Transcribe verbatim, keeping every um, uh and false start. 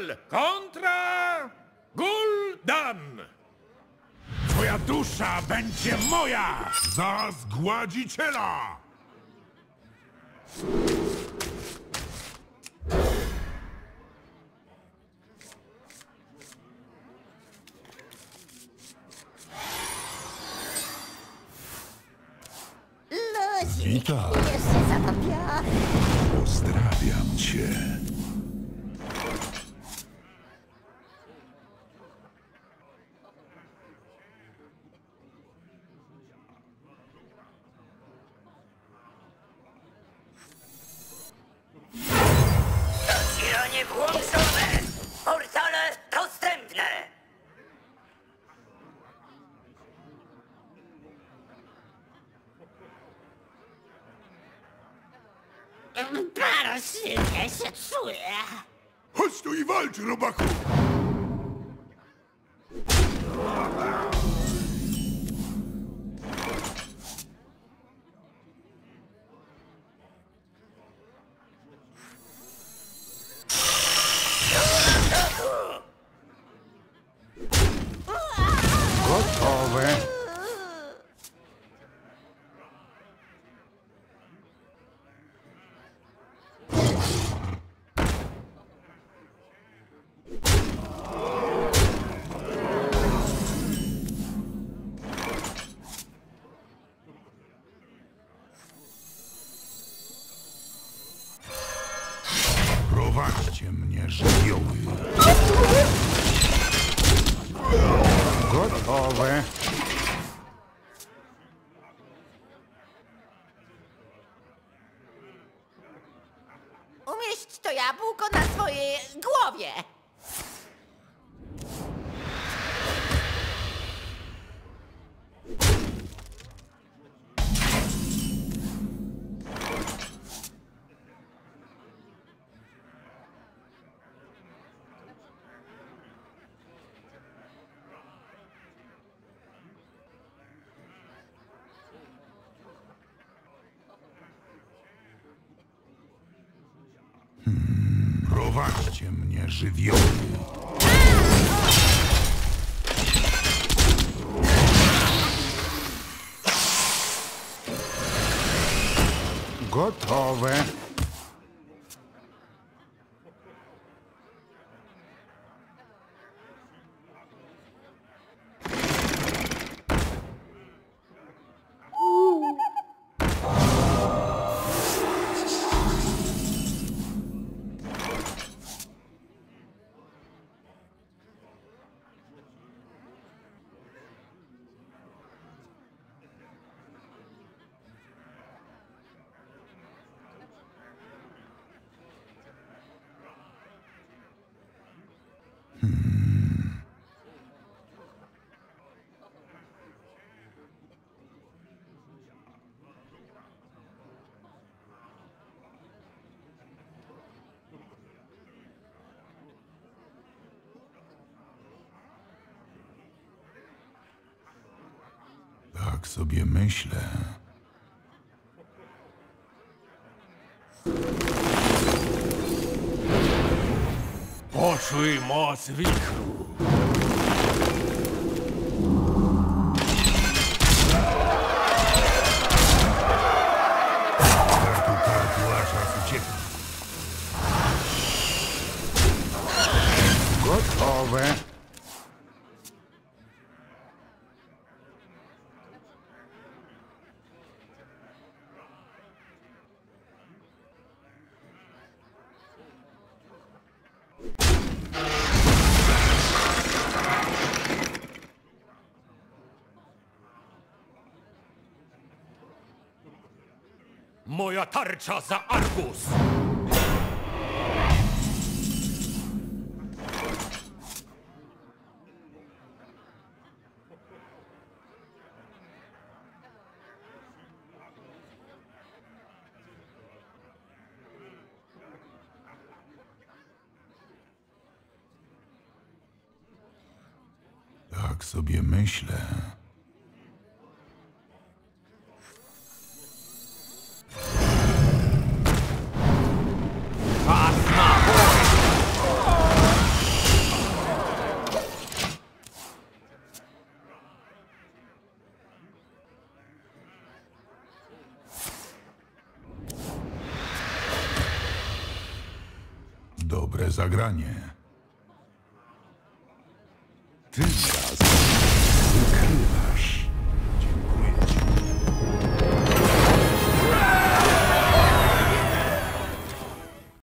Gul kontra Gul'dan. Twoja dusza będzie moja! Za zgładziciela! Luzik, Witam. jeszcze zatopiony. Pozdrawiam cię. Zasieranie włączone! Portale dostępne! Bardzo silnie się czuję. Chodź tu i walcz, robaku! Gotowe. Prowadźcie mnie, żywioły. Gotowe. Umieść to jabłko na swojej głowie. Prowadźcie mnie, żywioły. Gotowe. Tak sobie myślę. Poczuj moc wichru. Kartu kartu, a czas ucieka. Gotowe. Moja tarcza za Argus. Tak sobie myślę. Czas na boj! dobre zagranie. Ty